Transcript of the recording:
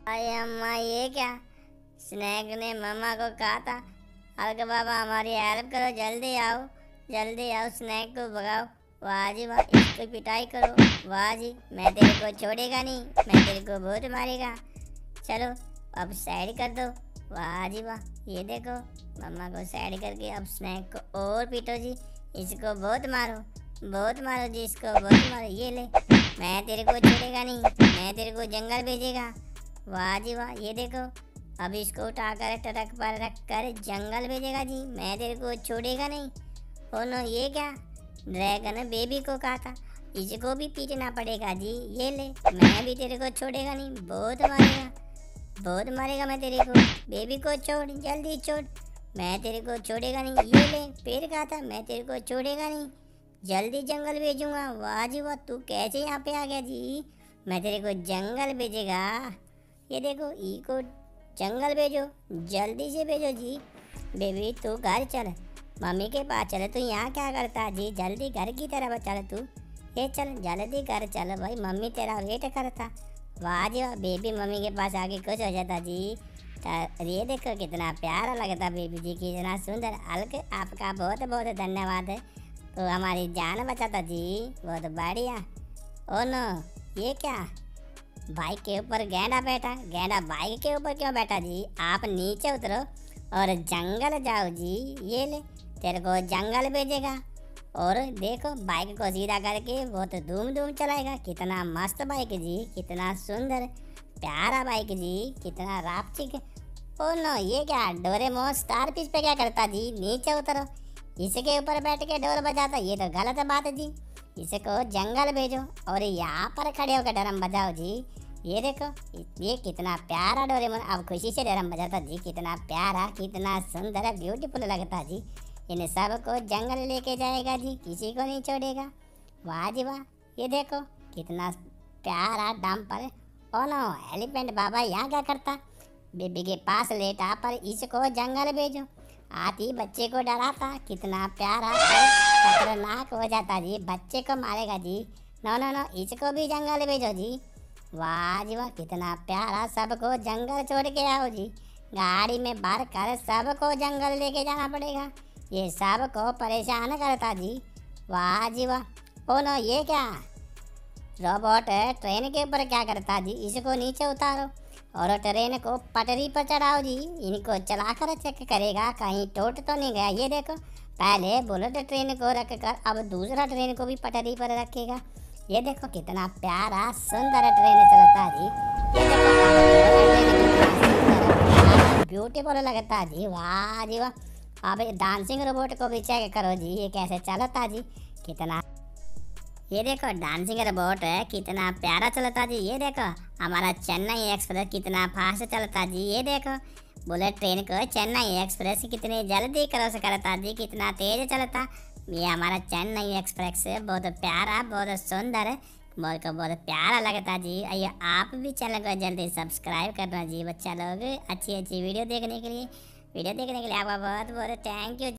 अरे अम्मा, ये क्या? स्नैक ने मम्मा को कहा था अलग बाबा हमारी हेल्प करो, जल्दी आओ, स्नैक को भगाओ। वाह जी वाह, इसकी पिटाई करो। वाह जी, मैं तेरे को छोड़ेगा नहीं, मैं तेरे को बहुत मारेगा। चलो अब साइड कर दो। वाह जी वाह, ये देखो मम्मा को साइड करके अब स्नैक को और पीटो जी। इसको बहुत मारो जी, इसको बहुत मारो। ये ले, मैं तेरे को छोड़ेगा नहीं, मैं तेरे को जंगल भेजेगा। वाह जी वाह, ये देखो अब इसको उठाकर ट्रक पर रखकर जंगल भेजेगा जी, मैं तेरे को छोड़ेगा नहीं। ओ नो, ये क्या? ड्रैगन बेबी को कहा था इसको भी पीटना पड़ेगा जी। ये ले, मैं भी तेरे को छोड़ेगा नहीं, बहुत मारेगा मैं तेरे को। बेबी को छोड़, जल्दी छोड़, मैं तेरे को छोड़ेगा नहीं। ये ले, पेड़ कहा था मैं तेरे को छोड़ेगा नहीं, जल्दी जंगल भेजूंगा। वाह जी वाह, तू कैसे यहाँ पे आ गया जी? मैं तेरे को जंगल भेजेगा। ये देखो, ई को जंगल भेजो, जल्दी से भेजो जी। बेबी तू घर चल, मम्मी के पास चल। तू यहाँ क्या करता जी? जल्दी घर की तरफ चल तू। ये चल, जल्दी घर चल भाई, मम्मी तेरा वेट करता। वाह जी वाह, बेबी मम्मी के पास आके खुश हो जाता जी। ये देखो कितना प्यारा लगता बेबी जी, कितना सुंदर। अलग आपका बहुत बहुत धन्यवाद है, तो हमारी जान बचाता जी, बहुत बढ़िया। ओ नो, ये क्या? बाइक के ऊपर गैंडा बैठा। गैंडा बाइक के ऊपर क्यों बैठा जी? आप नीचे उतरो और जंगल जाओ जी। ये ले, तेरे को जंगल भेजेगा। और देखो बाइक को सीधा करके वो तो धूम धूम चलाएगा। कितना मस्त बाइक जी, कितना सुंदर प्यारा बाइक जी, कितना रापचिक। ओ नो, ये क्या? डोरेमोन स्टार पिच पे क्या करता जी? नीचे उतरो, इसके ऊपर बैठ के डोर बजाता। ये तो गलत बात है जी, इसको जंगल भेजो और यहाँ पर खड़े होकर ड्रम बजाओ जी। ये देखो, ये कितना प्यारा डोरेमोन अब खुशी से ड्रम बजाता जी। कितना प्यारा, कितना सुंदर, ब्यूटीफुल लगता जी। इन सबको जंगल लेके जाएगा जी, किसी को नहीं छोड़ेगा। वाह जी वाह, ये देखो कितना प्यारा डंपर। ओ नो, एलिफेंट बाबा यहाँ क्या करता? बेबी के पास लेटा, पर इसको जंगल भेजो। आती बच्चे को डराता, कितना प्यारा, खतरनाक हो जाता जी, बच्चे को मारेगा जी। नो नो नो, इसको भी जंगल भेजो जी। वाह जी वाह, कितना प्यारा, सबको जंगल छोड़ के आओ जी। गाड़ी में भर कर सबको जंगल लेके जाना पड़ेगा, ये सबको परेशान करता जी। वाह जी वाह। ओ नो, ये क्या? रोबोट ट्रेन के ऊपर क्या करता जी? इसको नीचे उतारो और ट्रेन को पटरी पर चढ़ाओ जी। इनको चलाकर चेक करेगा कहीं टूट तो नहीं गया। ये देखो, पहले बुलेट ट्रेन को रख कर अब दूसरा ट्रेन को भी पटरी पर रखेगा। ये देखो कितना प्यारा सुंदर ट्रेन चलता जी। ये देखो ब्यूटीफुल लगता जी। वाह जी वाह। अब डांसिंग रोबोट को भी चेक करो जी, ये कैसे चलता जी, कितना। ये देखो डांसिंग रोबोट है, कितना प्यारा चलता जी। ये देखो हमारा चेन्नई एक्सप्रेस कितना फास्ट चलता जी। ये देखो बुलेट ट्रेन को चेन्नई एक्सप्रेस कितनी जल्दी क्रॉस करता जी, कितना तेज चलता। ये हमारा चेन्नई एक्सप्रेस बहुत प्यारा, बहुत सुंदर, बहुत प्यारा लगता जी। आइए आप भी चैनल को जल्दी सब्सक्राइब करना जी। बच्चा लोग अच्छी वीडियो देखने के लिए आपका बहुत बहुत थैंक यू।